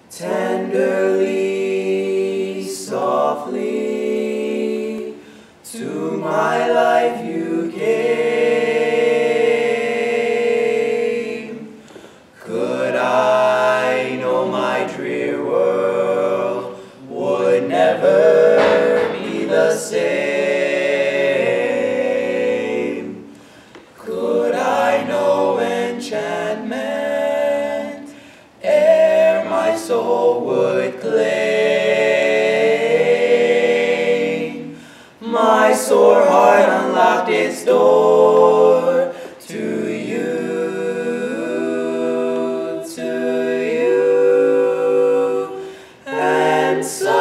Tenderly, softly, to my life you came. Could I know my drear world would never be the same? Could I know enchantment ere my soul would claim? My sore heart unlocked its door to you, and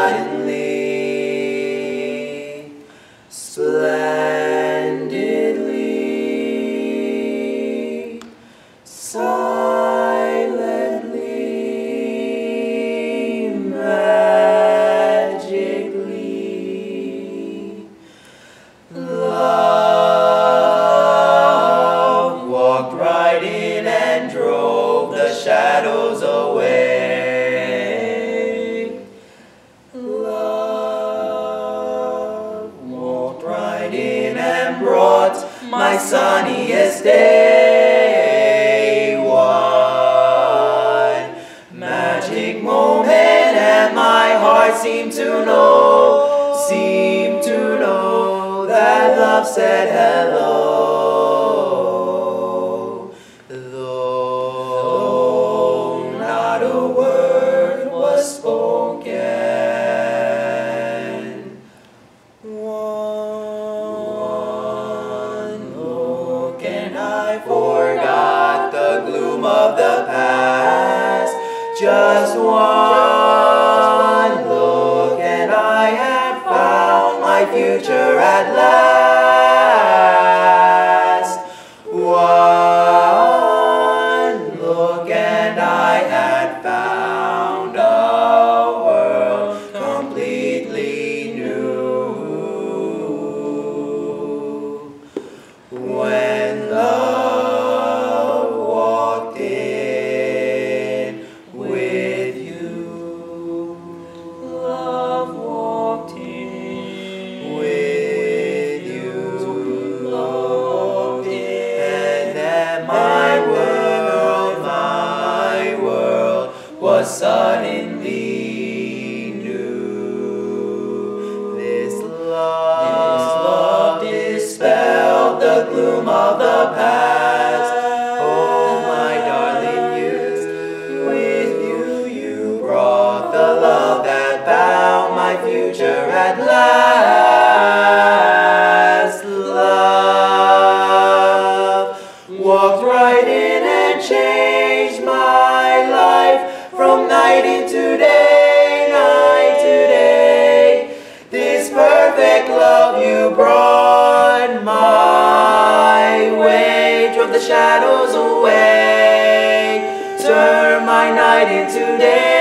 suddenly, splendidly, silently, magically, love walked right in and drove the shadows away. Love walked right in and brought my sunniest day. One magic moment and my heart seemed to know that love said hello. Though not a word was spoken, one look and I forgot the gloom of the past. Just one look and I had found my future at last. One look and I had found a world completely new. When love walked in with you, love walked in with you, love walked in, and then my world was suddenly new. This love dispelled the gloom of the past. Oh, my darling youth, with you brought the love that bound my future at last. Love walked right in and changed my life from night into day, night to day. This perfect love you brought my way, drove the shadows away, turned my night into day.